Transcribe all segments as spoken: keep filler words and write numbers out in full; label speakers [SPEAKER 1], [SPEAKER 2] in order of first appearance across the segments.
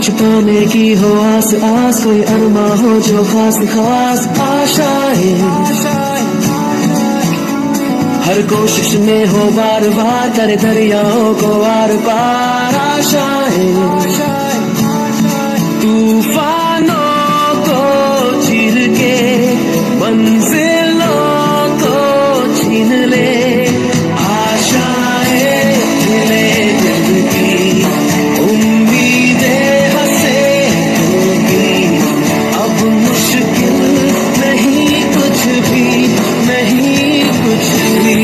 [SPEAKER 1] कुछ पाने की हो आस आस, कोई अरमा हो जो खास खास आशाएं, हर कोशिश में हो बार बार करे दरियाओं को आर पार आशाएं, तूफानों को चीर के मंजिलों को छीन ले, आशाएं मिले दिल की, उम्मीदें हंसे होगी, अब मुश्किल नहीं कुछ भी, नहीं कुछ भी,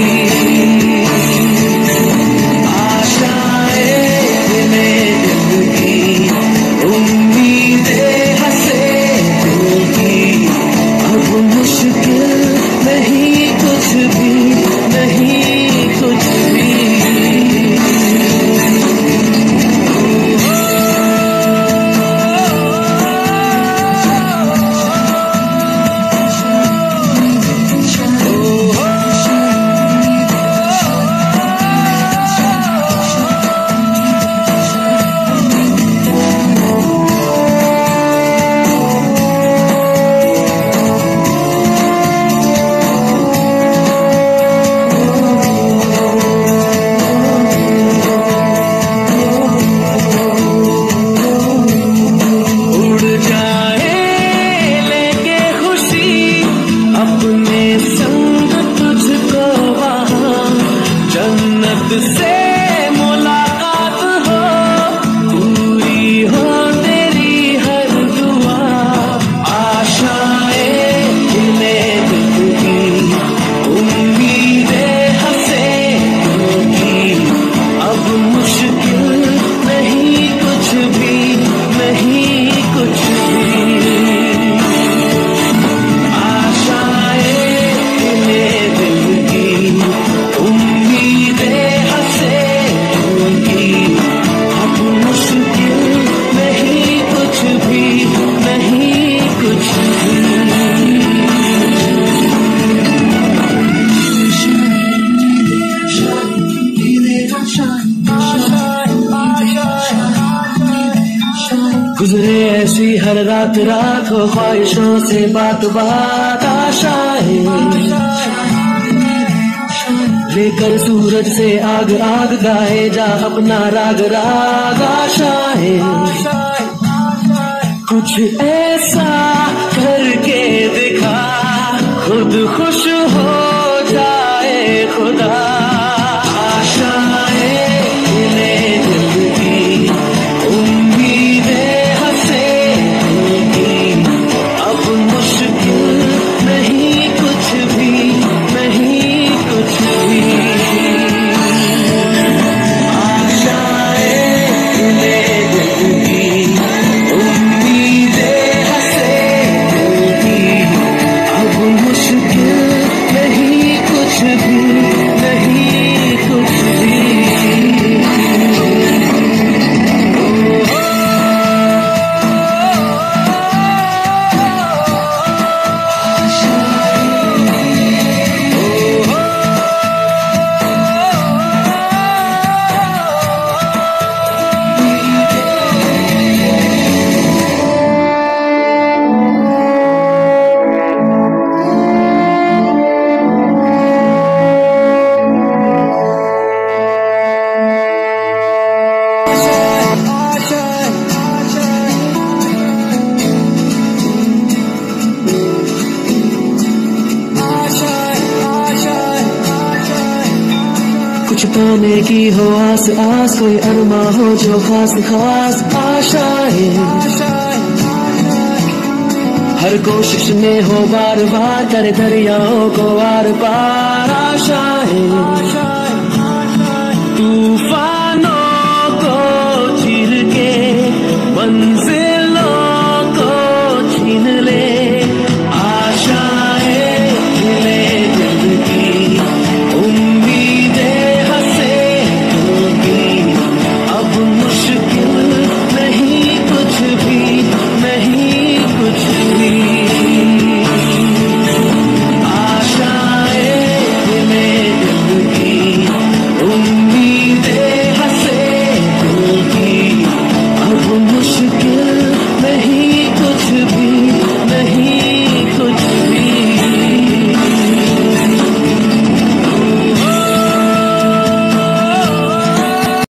[SPEAKER 1] आशाएं मिले दिल की, उम्मीदें हंसे होगी, अब मुश्किल नहीं कुछ भी, नहीं कुछ भी। से मुलाकात हो, पूरी हो तेरी हर दुआ, आशाएं मिले दिल की, उम्मीदें हंसे होगी, अब मुश्किल नहीं कुछ भी, नहीं कुछ भी, आशाएं मिले दिल की, उम्मीदें गुजरे ऐसी हर रात रात हो, ख्वाहिशों से बात बात आशाएं, लेकर सूरज से आग आग गाए जा अपना राग राग आशाएं, कुछ ऐसा करके दिखा खुद खुश हो जाए खुदा, आशाएं मिले दिल की, उम्मीदें हंसे होगी, अब मुश्किल नहीं कुछ भी, नहीं कुछ भी, आशाएं मिले दिल की, उम्मीदें हंसे होगी, अब मुश्किल नहीं कुछ भी, नहीं कुछ भी। कुछ पाने की हो आस आस, कोई अरमा हो जो खास खास आशाएं, हर कोशिश में हो बार बार करे दरियाओं को आर पार आशाएं, तूफानों को चीर के मंजिल